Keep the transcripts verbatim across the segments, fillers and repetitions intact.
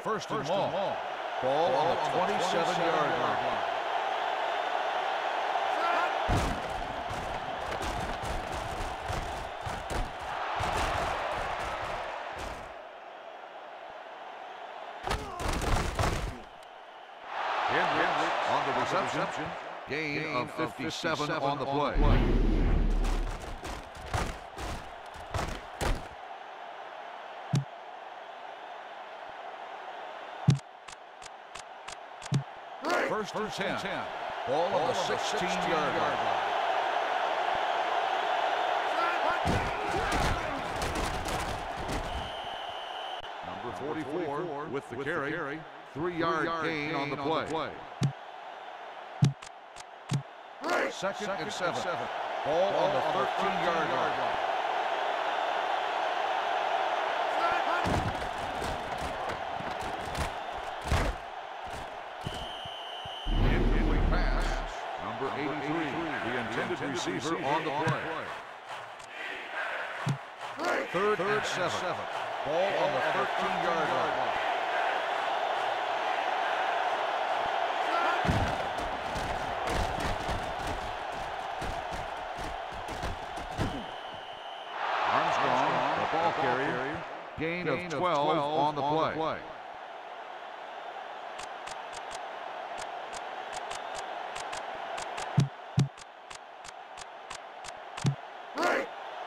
First, First and long. and long. Ball on the twenty-seven-yard line. Henry on the reception. Gain, Gain of fifty-seven, fifty-seven on the play. On the play. First, First and ten. Ball, Ball on the sixteen-yard line. Number forty-four with the with carry. The carry. Three-yard gain, gain on the play. On the play. Second, Second and seven. seven. Ball, Ball on the thirteen-yard line. line. Incomplete pass. Number eighty-three, the intended receiver on the play. Third, Third and seven. seven. Ball on the thirteen-yard line. Ball carrier. Gain, Gain of twelve, of twelve on the on play. The play. Right.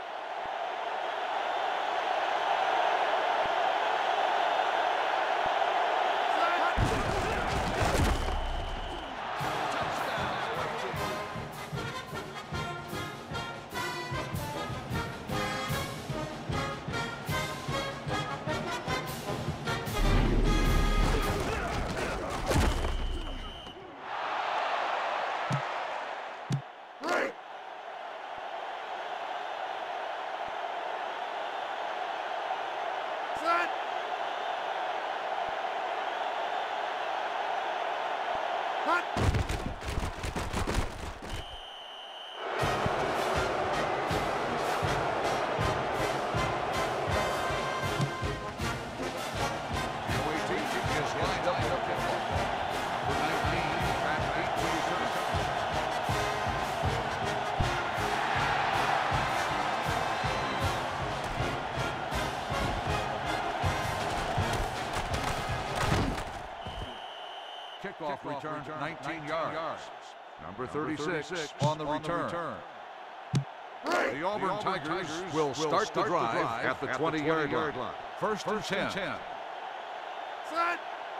Kickoff, Kickoff return, return nineteen, nineteen yards. yards. Number thirty-six, Number thirty-six on the on return. The, return. Right. the Auburn, the Auburn Tigers, Tigers will start, start the, drive the drive at the twenty-yard line. line. First, First and ten. ten. Set.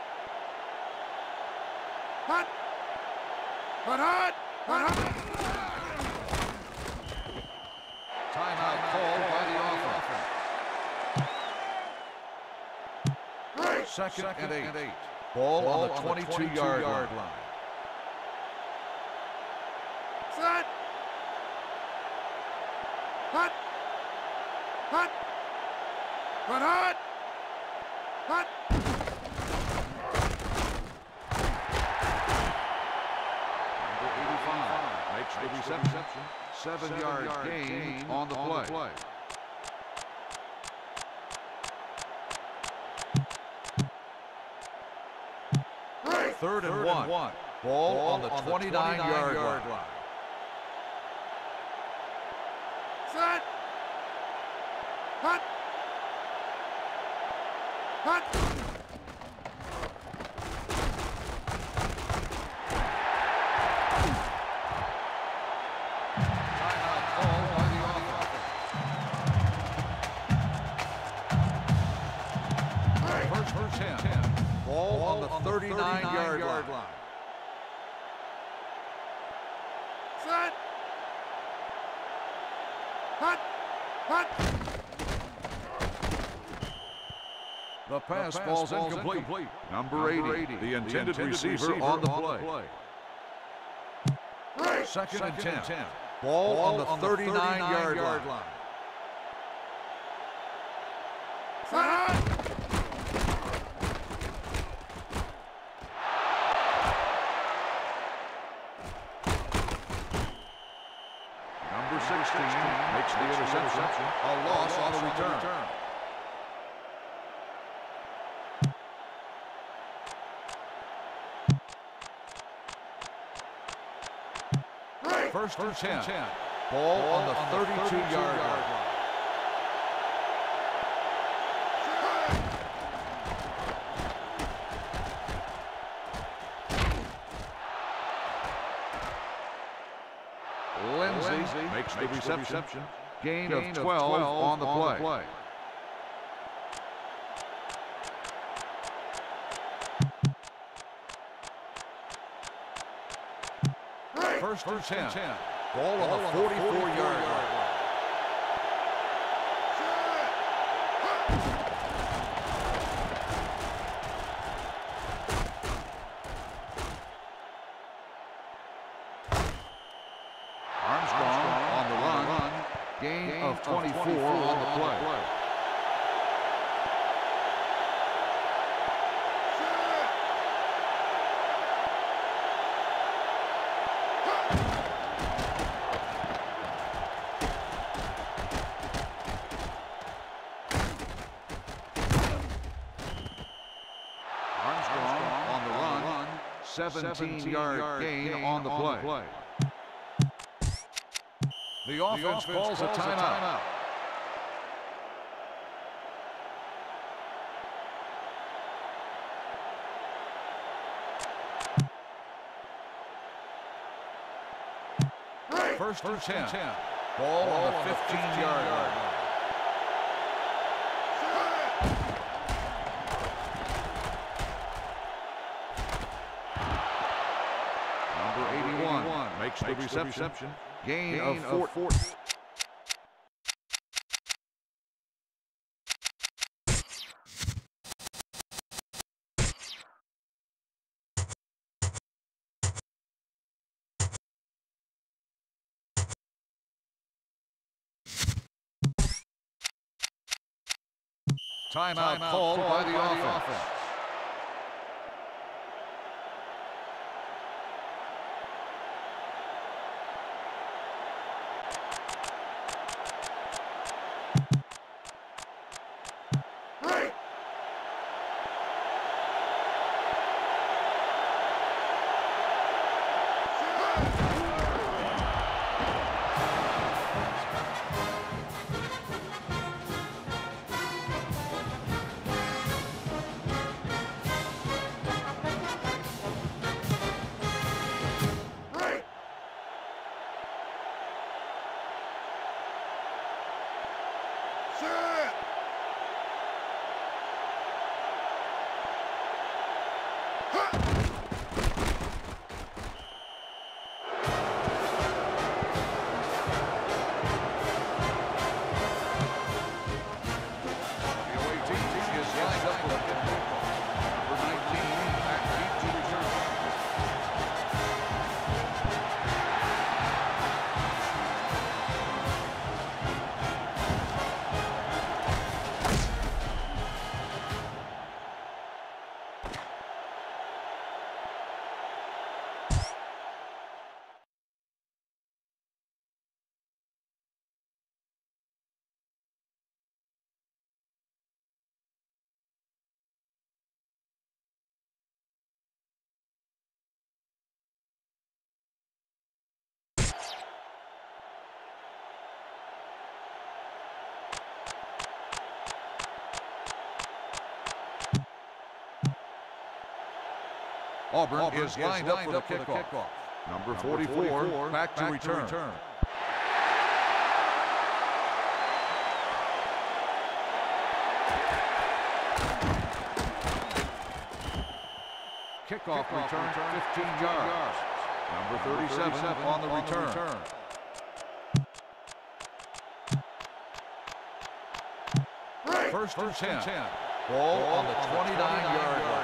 Hut. Hut, hut. Hut, hut. Timeout called by the offense. Right. Second, Second and eight. And eight. Ball, Ball on the twenty-two-yard line. line. Set. Hut. Hut. Hut, hut. Hut. Number eighty-five makes the reception. Seven-yard gain, gain on the on play. The play. Third and, Third one. and one. Ball, Ball on the twenty-nine-yard line. line. Set. Hut. Hut. Timeout called by the offense. First, first ten. ten. Ball, Ball on the thirty-nine-yard line. line. Set. Hut. Hut. The pass, the pass ball's, ball's incomplete. incomplete. Number, Number eighty, eighty, the intended, the intended receiver, receiver on the play. On the play. Right. Second, Second and ten. And ten. Ball, Ball on the thirty-nine-yard line. line. Set. sixteen makes the interception. A loss on the return. First and ten. Ball on the thirty-two-yard line. Lindsey makes the reception. Gain of twelve on the play. First and ten. Ball on the forty-four-yard line. Armstrong on the run. Gain of twenty-four on the play. Armstrong on the run. seventeen-yard gain on the play. The offense calls a timeout. First and ten. Ball on the fifteen-yard line. Number eighty-one makes the reception. Gain of four. Timeout called by the offense. Auburn, Auburn is lined, is lined up for the kickoff. kickoff. Number forty-four, forty-four back, to, back return. to return. Kickoff, kickoff return, return fifteen yards. yards. Number thirty-seven, thirty-seven on the on return. The return. First, First and ten. Ball, Ball on the twenty-nine-yard line.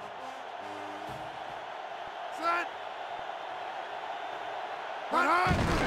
Set. Run hard.